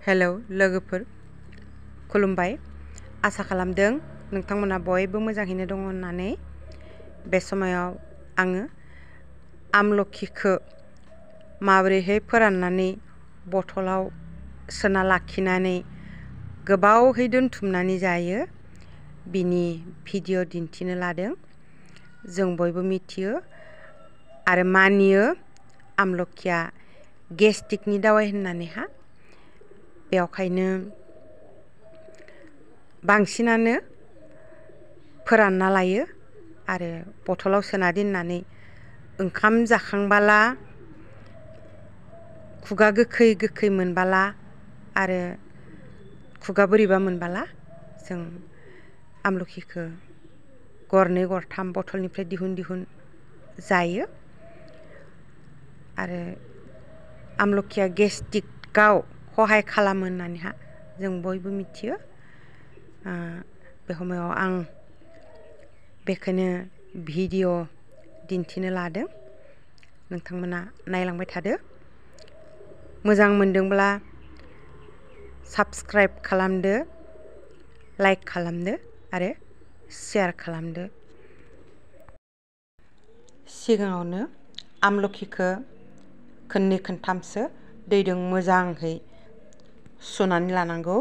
Hello लोगोफोर खुलुमबाय आसा खालामदों नोंथांमोना बयबो मोजाङैनो दङ होननानै बे समायाव आङो आमलखिखौ माबोरैहाय फोराननानै बथलाव सोना लाखिनानै गोबावहै दोनथुमनानै जायो बिनि भिडिअ दिन्थिनो लादों। जों बयबो मिथियो आरो मानियो आमलखिया गेस्ट्रिकनि दावाइ होननानैहा बेवखायनो बांसिनानो फोरानना लायो आरो बथलाव सोना दोननानै ओंखाम जाखांबाला खुगा गोखै गोखै मोनबाला आरो खुगा बोरैबा मोनबाला जों आमलखिखौ गरनै गरथाम बथलनिफ्राय दिहुन जायो आरो आमलखिया गेस्ट्रिकआव सहाय खालामो होननानैहा जों बयबो मिथियो। बे समायाव आं बेखौनो भिडिअ दिन्थिनो लादों। नोंथांमोना नायलांबाय थादो। मोजां मोनदोंब्ला साबस्क्राइब खालामदो, लाइक खालामदो आरो शेयार खालामदो। सिगाङावनो आमलखिखौ खननै खनथामसो दैजों मोजाङै सुनानै लानांगौ।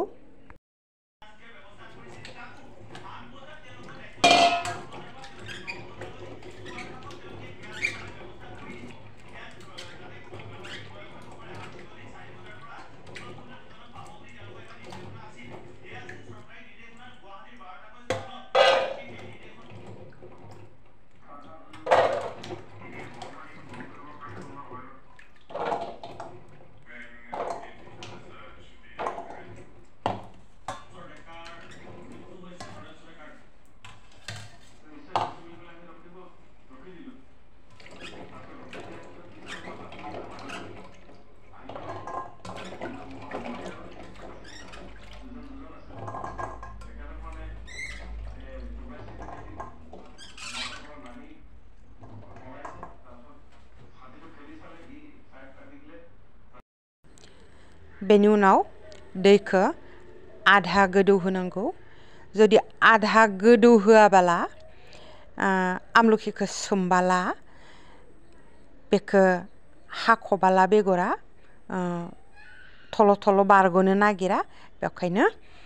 बेनि उनाव दैखौ आधा गोदौ होनांगौ। जुदि आधा गोदौ होआबाला आमलखिखौ सोमबाला बेखौ हाख'बाला बेगरा थल' थल' बारग'नो नागिरा। बेखायनो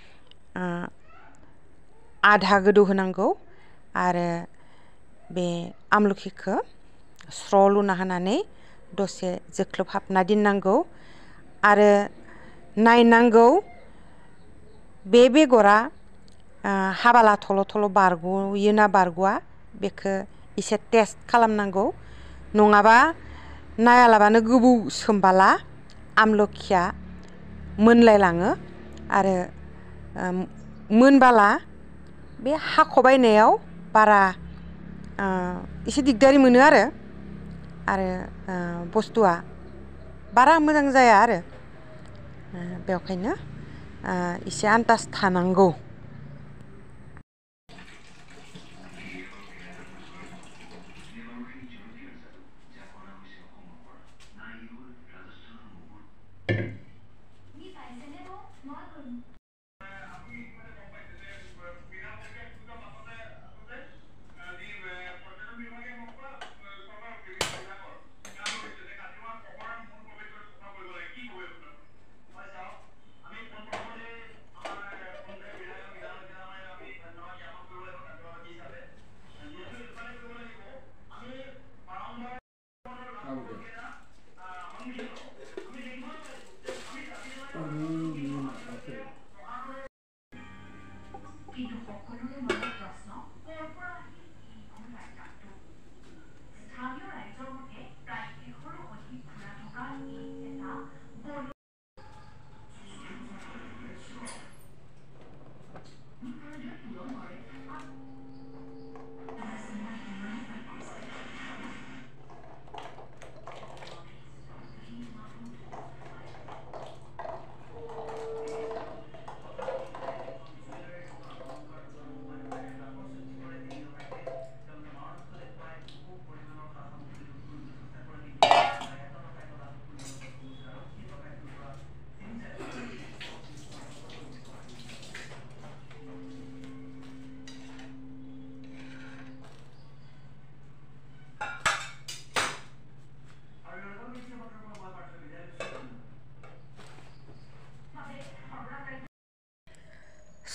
आधा गोदौ होनांगौ आरो बे आमलखिखौ स्र' लुना होनानै दसे जोख्लोबहाबना दोननांगौ आरो नायनांगौ बे बेगरा हाबाला थल' थल' बारग'योना बारग'आ बेखौ एसे टेस्ट खालामनांगौ। नङाबा नायालाबानो गोबाव सोमबाला आमलखिया मोनलायलाङो आरो मोनबाला बे हाख'बायनायाव बारा एसे दिगदारि मोनो आरो बुस्थुआ बारा मोजां जाया आरो बेवखायनो एसे आन्दाज थानांगौ।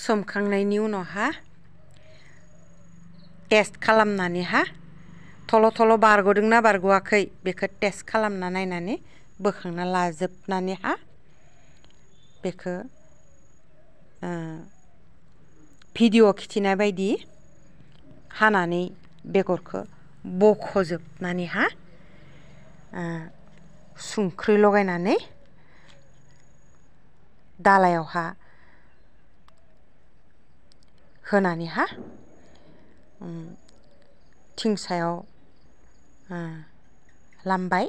सोमखांनायनि उनावहा टेस्ट खालामनानैहा थल' थल' बारग'दोंना बारग'आखै बेखौ टेस्ट खालामना नायनानै बोखांना लाजोबनानैहा बेखौ भिडिअ खिथिनाय बायदि हानानै बेगरखौ बख'जोबनानैहा संख्रि लगायनानै दालायावहा होनानैहा थिं सायाव लामबाय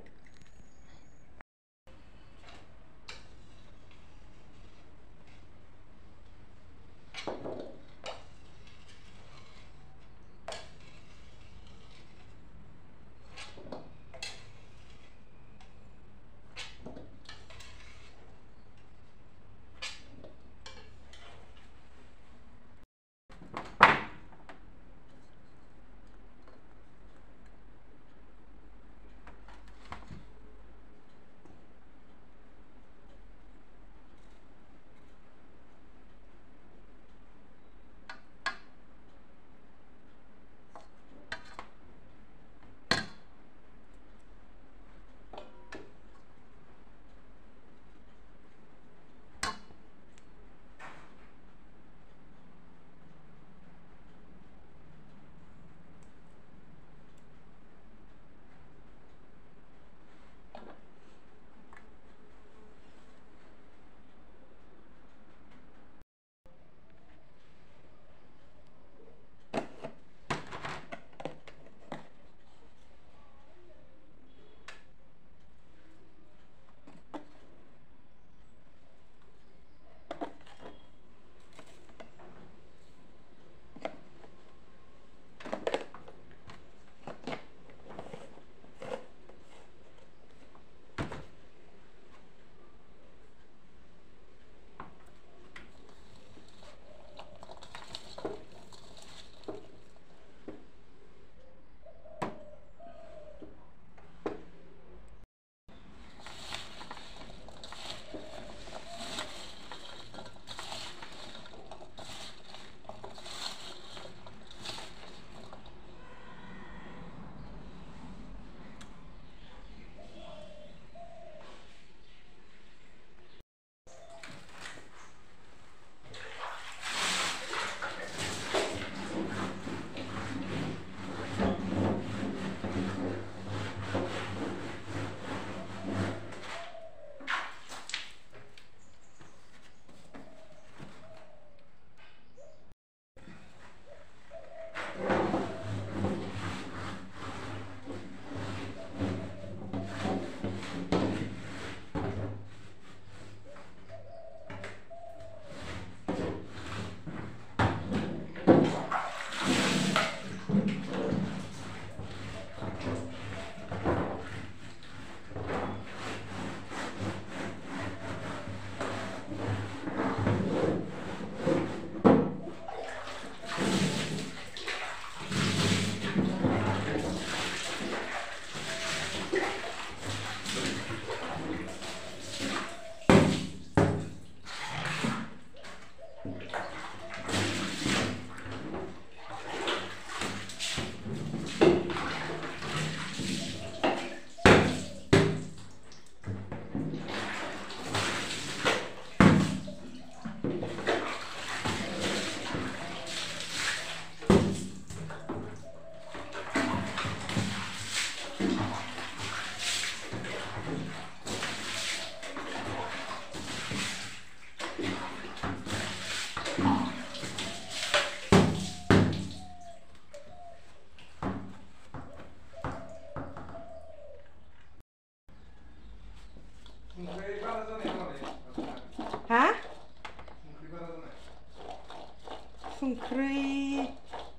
संख्रि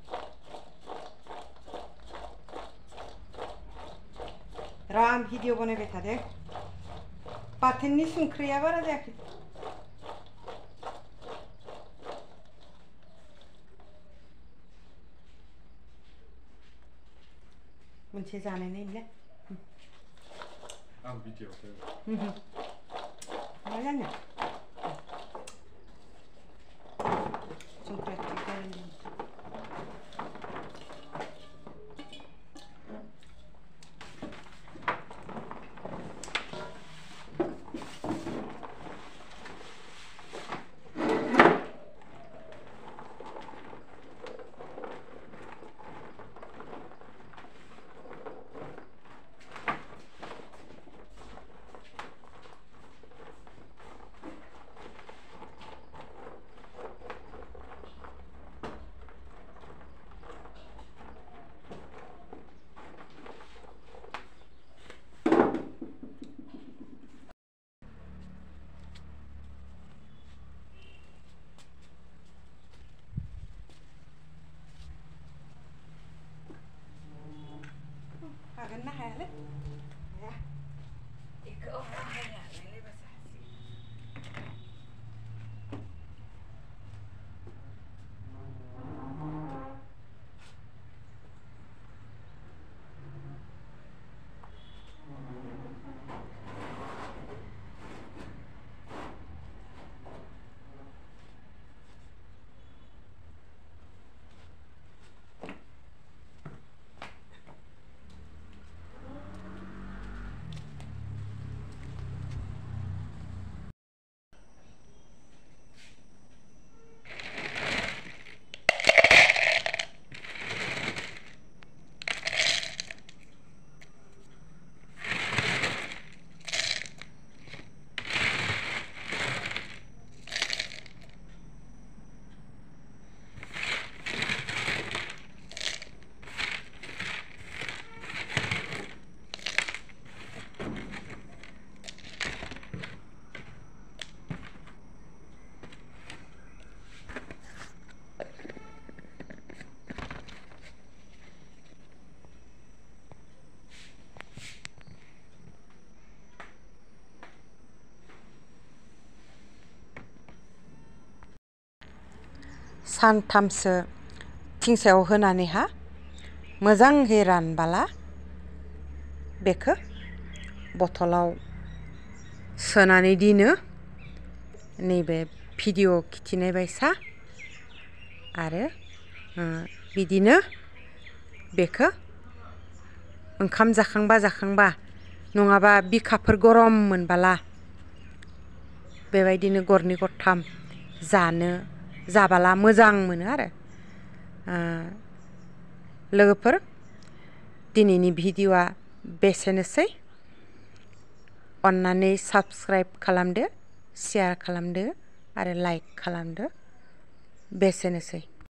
राम भिडिअ बनायबाय थादों बाथोननि संख्रिया बारा जायाखै मोनसे जानाय नायनो आं भिडिअसो मा जानो सानथामसो थिंसायाव होनानैहा मोजाङै रानबाला बेखौ बथलाव सोनानै दिनो नैबे भिडिअ खिथिनाय बायसा आरो बिदिनो बेखौ ओंखाम जाखांबा नङाबा बिखाफोर गरम मोनबाला बेबायदिनो गरनै गरथाम जाबाला मोजां मोनो आरो लोगोफोर दिनैनि भिडिअआ बेसेनोसै अन्नानै साबस्क्राइब खालामदो शेयार खालामदो आरो लाइक खालामदो बेसेनोसै